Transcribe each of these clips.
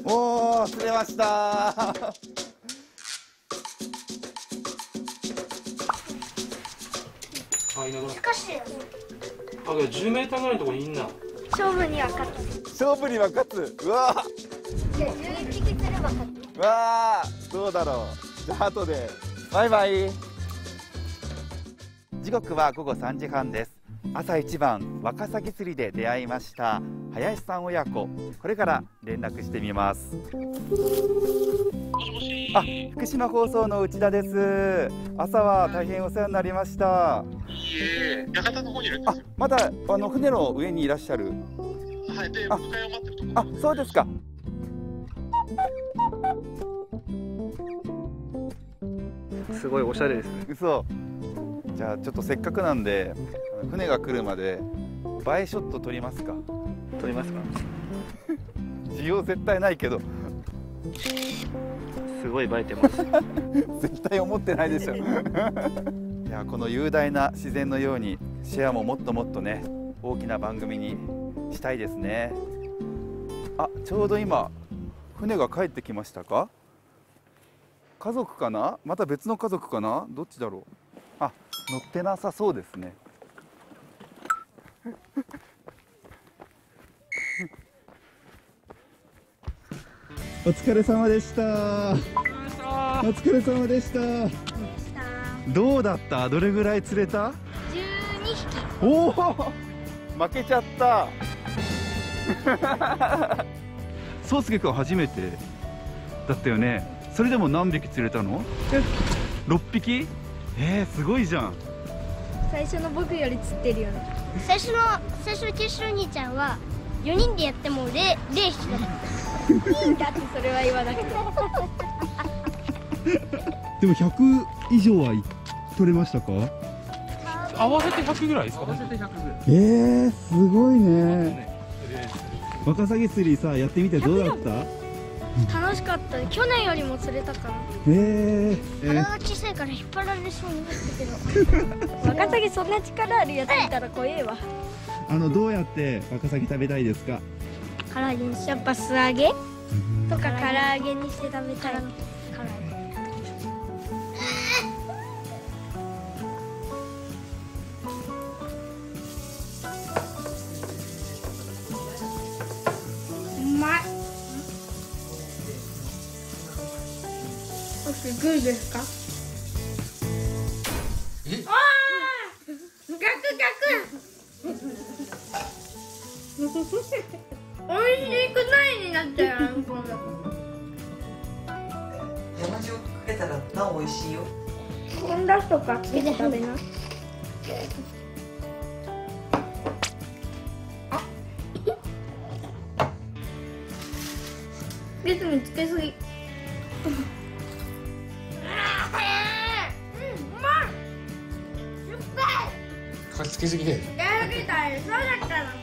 おお、釣れました。 あ、いなくなっ難しいよね。 た。あ、けど10メーターぐらいのところにいんな。 勝負には勝つ。 勝負には勝つ。うわじゃあ11匹釣れば勝つ。 ー、わー、どうだろう。じゃあ後で。バイバイ。時刻は午後3時半です。朝一番ワカサギ釣りで出会いました林さん親子、これから連絡してみます。あ、福島放送の内田です。朝は大変お世話になりました。 いえ、館の方にいるんですよ。 まだ船の上にいらっしゃる。 はい、で、迎えを待ってるところ。 あ、そうですか。 すごいおしゃれですね。 嘘。じゃあちょっとせっかくなんで船が来るまで映えショット撮りますか。 撮りますか。 需要絶対ないけど。 すごい映えてます。 絶対思ってないでしょ。いや、この雄大な自然のようにシェアももっともっとね、大きな番組にしたいですね。あ、ちょうど今船が帰ってきましたか。家族かな、また別の家族かな、どっちだろう。あ、乗ってなさそうですね。お疲れ様でした。お疲れ様でした。どうだった？どれぐらい釣れた 12匹。 おお、負けちゃった。宗介君初めてだったよね。それでも何匹釣れたの？6匹？すごいじゃん。 最初の僕より釣ってるよね。最初の九州兄ちゃんは4人でやっても0匹だった。いいんだってそれは言わなくて。 でも100以上は取れましたか？ 合わせて100ぐらいですか？合わせて100ぐらい。 すごいね。ワカサギ釣りさ、やってみてどうだった？ 楽しかった。去年よりも釣れたから。体が小さいから引っ張られそうになったけど。ワカサギそんな力あるやついたら怖えわ。 どうやってワカサギ食べたいですか？ 唐揚げにし、やっぱ素揚げとか唐揚げにして食べたい。うまい。グーですか？ああ、逆。おいしくないになっちゃう。 山塩かけたらなお美味しいよ。 コンラスとかつけて食べな。リズムつけすぎ。 かつけすぎで。 そうだったの。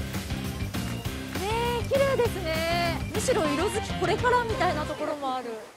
綺麗ですね。むしろ色づきこれからみたいなところもある。